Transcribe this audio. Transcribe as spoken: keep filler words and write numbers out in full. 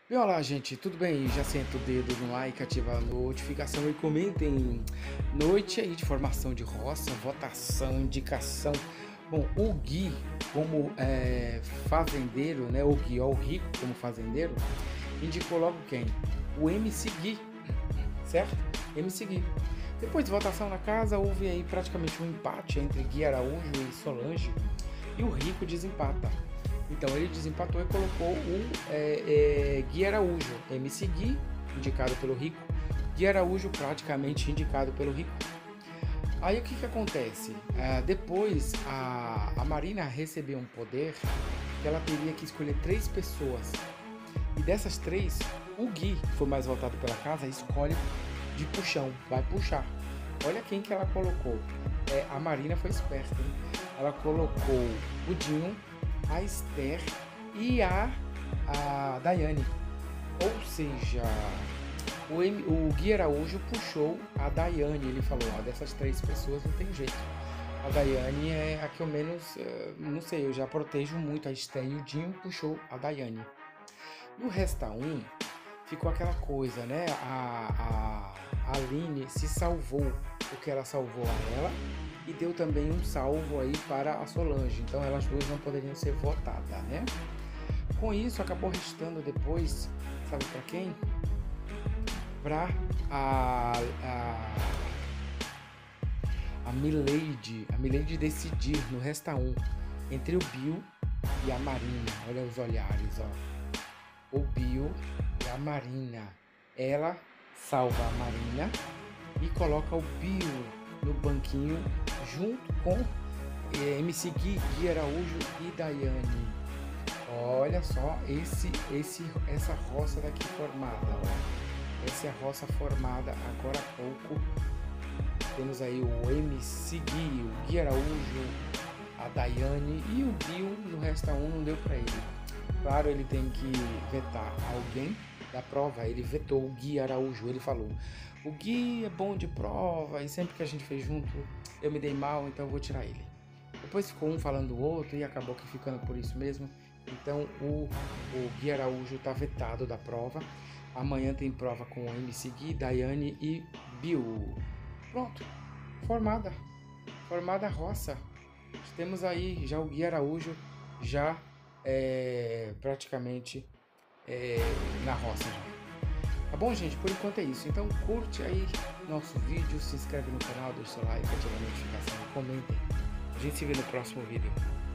E olá, gente, tudo bem? Já senta o dedo no like, ativa a notificação e comentem. Noite aí de formação de roça, votação, indicação. Bom, o Gui, como é, fazendeiro, né? O Gui, ó, o Rico, como fazendeiro, indicou logo quem? O M C Gui, certo? M C Gui. Depois de votação na casa, houve aí praticamente um empate entre Gui Araújo e Solange, e o Rico desempata. Então ele desempatou e colocou o é, é, Gui Araújo, M C Gui, indicado pelo Rico, Gui Araújo praticamente indicado pelo Rico. Aí o que, que acontece? Ah, depois a, a Marina recebeu um poder que ela teria que escolher três pessoas. E dessas três, o Gui, que foi mais votado pela casa, escolhe de puxão, vai puxar. Olha quem que ela colocou. É, a Marina foi esperta, hein? Ela colocou o Dinho, a Esther e a, a Daiane. Ou seja, o, M, o Gui Araújo puxou a Daiane. Ele falou: ó, dessas três pessoas não tem jeito. A Daiane é a que eu menos, uh, não sei, eu já protejo muito. A Esther e o Dinho puxou a Daiane. No Resta um, ficou aquela coisa, né? A, a, a Aline se salvou, porque ela salvou a ela e deu também um salvo aí para a Solange. Então elas duas não poderiam ser votadas, né? Com isso, acabou restando depois, sabe para quem? Para a, a, a Milady, a Milady decidir no Resta um entre o Bill e a Marina. Olha os olhares, ó. O Bill e a Marina. Ela salva a Marina e coloca o Bill no banquinho junto com eh, M C Gui, Gui Araújo e Daiane. Olha só esse, esse, essa roça daqui formada. Ó. Essa é a roça formada agora há pouco. Temos aí o M C Gui, o Gui Araújo, a Daiane e o Bill no Resta um não deu para ele. Claro, ele tem que vetar alguém da prova. Ele vetou o Gui Araújo. Ele falou: o Gui é bom de prova e sempre que a gente fez junto eu me dei mal, então eu vou tirar ele. Depois ficou um falando do outro e acabou que ficando por isso mesmo. Então o, o Gui Araújo está vetado da prova. Amanhã tem prova com o M C Gui, Daiane e Bill. Pronto, formada. Formada a roça. Temos aí já o Gui Araújo já É, praticamente é, na roça já. Tá bom, gente? Por enquanto é isso. Então curte aí nosso vídeo, se inscreve no canal, deixa o like, ativa a notificação e comentem. A gente se vê no próximo vídeo.